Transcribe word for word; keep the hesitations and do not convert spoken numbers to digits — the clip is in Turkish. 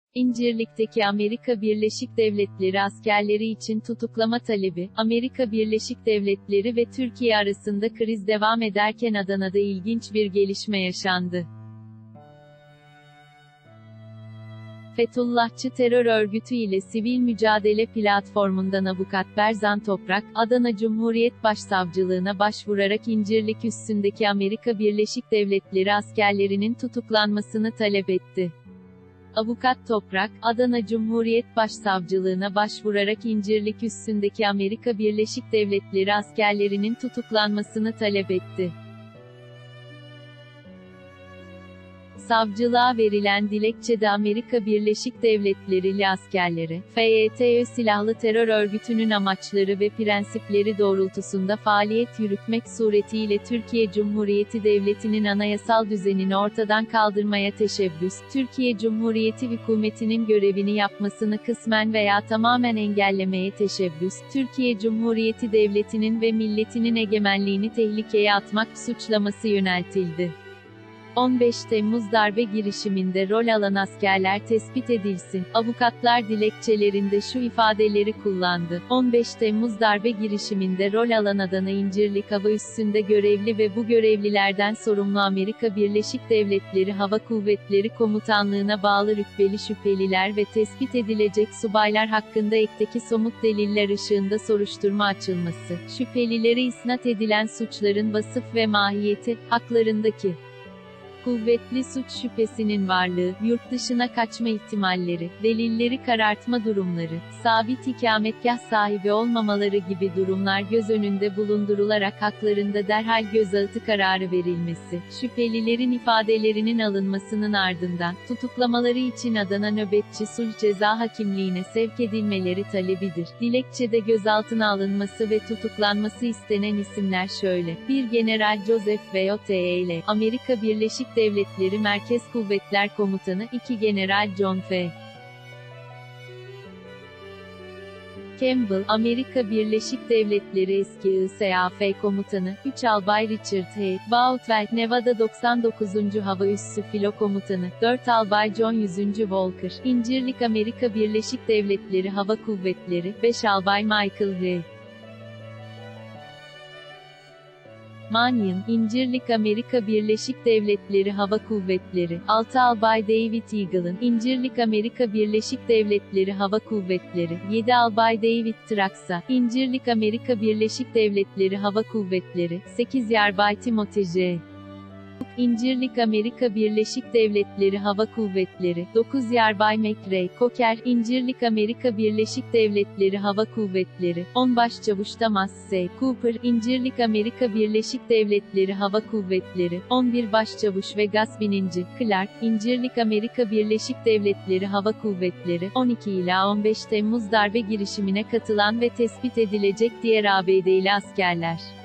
İncirlik'teki Amerika Birleşik Devletleri askerleri için tutuklama talebi, Amerika Birleşik Devletleri ve Türkiye arasında kriz devam ederken Adana'da ilginç bir gelişme yaşandı. Fethullahçı terör örgütü ile Sivil Mücadele Platformu'ndan avukat Berzan Toprak, Adana Cumhuriyet Başsavcılığına başvurarak İncirlik üssündeki Amerika Birleşik Devletleri askerlerinin tutuklanmasını talep etti. Avukat Toprak, Adana Cumhuriyet Başsavcılığına başvurarak İncirlik üssündeki Amerika Birleşik Devletleri askerlerinin tutuklanmasını talep etti. Savcılığa verilen dilekçede Amerika Birleşik Devletleri'li askerlere, F E T Ö silahlı terör örgütünün amaçları ve prensipleri doğrultusunda faaliyet yürütmek suretiyle Türkiye Cumhuriyeti Devleti'nin anayasal düzenini ortadan kaldırmaya teşebbüs, Türkiye Cumhuriyeti hükümetinin görevini yapmasını kısmen veya tamamen engellemeye teşebbüs, Türkiye Cumhuriyeti Devleti'nin ve milletinin egemenliğini tehlikeye atmak suçlaması yöneltildi. on beş Temmuz darbe girişiminde rol alan askerler tespit edilsin. Avukatlar dilekçelerinde şu ifadeleri kullandı. on beş Temmuz darbe girişiminde rol alan Adana İncirlik Hava Üssü'nde görevli ve bu görevlilerden sorumlu Amerika Birleşik Devletleri Hava Kuvvetleri Komutanlığı'na bağlı rütbeli şüpheliler ve tespit edilecek subaylar hakkında ekteki somut deliller ışığında soruşturma açılması, şüphelilere isnat edilen suçların vasıf ve mahiyeti, haklarındaki kuvvetli suç şüphesinin varlığı, yurt dışına kaçma ihtimalleri, delilleri karartma durumları, sabit ikametgah sahibi olmamaları gibi durumlar göz önünde bulundurularak haklarında derhal gözaltı kararı verilmesi, şüphelilerin ifadelerinin alınmasının ardından, tutuklamaları için Adana Nöbetçi Sulh Ceza Hakimliğine sevk edilmeleri talebidir. Dilekçede gözaltına alınması ve tutuklanması istenen isimler şöyle: bir General Joseph V. O T E L, Amerika Birleşik Devletleri Merkez Kuvvetler Komutanı, iki General John F. Campbell, Amerika Birleşik Devletleri eski I S A F Komutanı, üç Albay Richard H. Boutwell, Nevada doksan dokuzuncu Hava Üssü Filo Komutanı, dört Albay John yüzüncü Walker, İncirlik Amerika Birleşik Devletleri Hava Kuvvetleri, beş Albay Michael R. Mannion, İncirlik Amerika Birleşik Devletleri Hava Kuvvetleri, altı Albay David Eagle'ın, İncirlik Amerika Birleşik Devletleri Hava Kuvvetleri, yedi Albay David Traxa, İncirlik Amerika Birleşik Devletleri Hava Kuvvetleri, sekiz Yarbay Timothy J. İncirlik Amerika Birleşik Devletleri Hava Kuvvetleri, dokuz Yarbay McRae Coker, İncirlik Amerika Birleşik Devletleri Hava Kuvvetleri, on Başçavuş Thomas S. Cooper, İncirlik Amerika Birleşik Devletleri Hava Kuvvetleri, on bir Başçavuş Vegas Bininci Clark, İncirlik Amerika Birleşik Devletleri Hava Kuvvetleri, on iki ila on beş Temmuz darbe girişimine katılan ve tespit edilecek diğer A B D'li askerler.